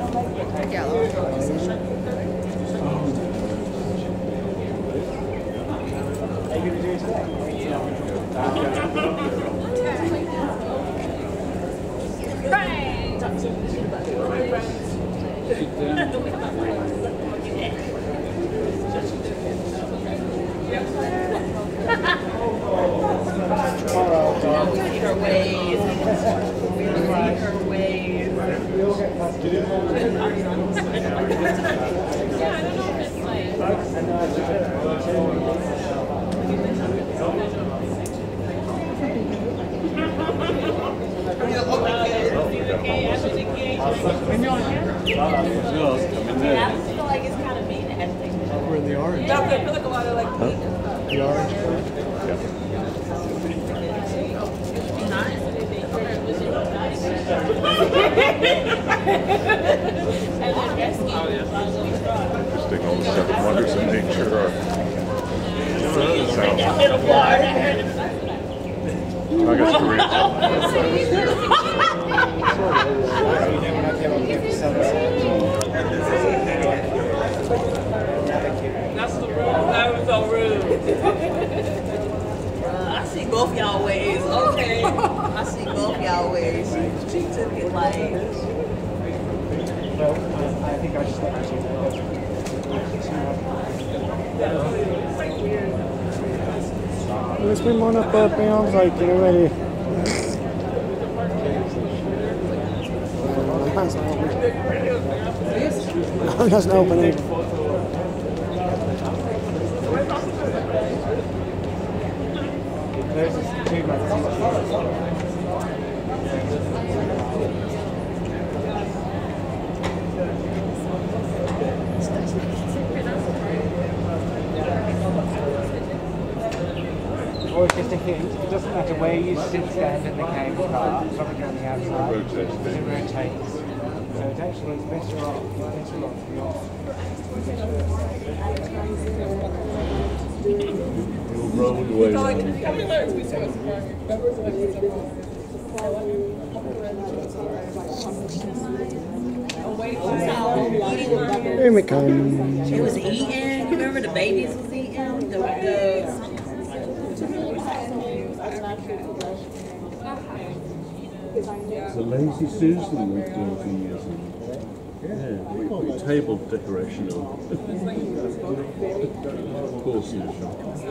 We're in the orange. Yeah, I feel like a lot of like pink. The orange part? Interesting, all the 7 wonders of nature are. I guess Korean. That's the rude. That was so rude. I see both y'all ways. Okay. I see both y'all ways. She took it like. Well, I think I just let's bring one up bounds, like, you know, ready. It doesn't open either. There's this tube or it's just a hint. It doesn't matter where you sit, stand in the cable car, something on the outside, it rotates. So it actually is better off the Roadway. Here we come. It was eating. You remember the babies was eating? The Lazy Susan with the table decoration on. Of course, in the shop.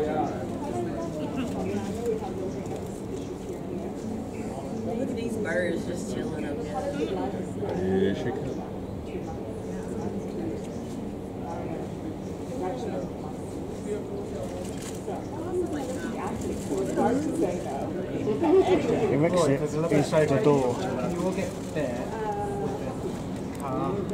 Look at these birds just chilling up there. Yeah, she can. It makes it inside the door. You will get there with the car.